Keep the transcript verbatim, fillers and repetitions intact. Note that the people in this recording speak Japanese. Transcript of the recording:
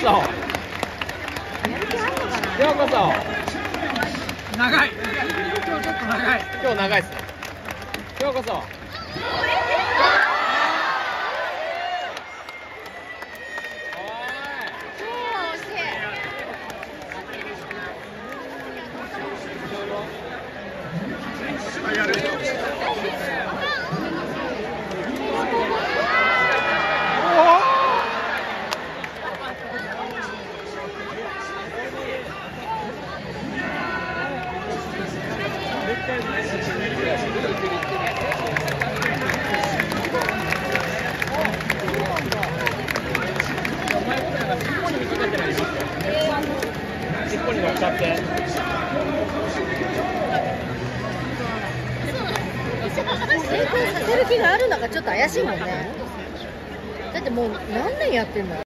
そ。ようこそ。 長い。今日ちょっと長い。 今日長いっすね。ようこそ。尻尾に乗っかって。 成功させる気があるのかちょっと怪しいもんね。だってもう何年やってんだ。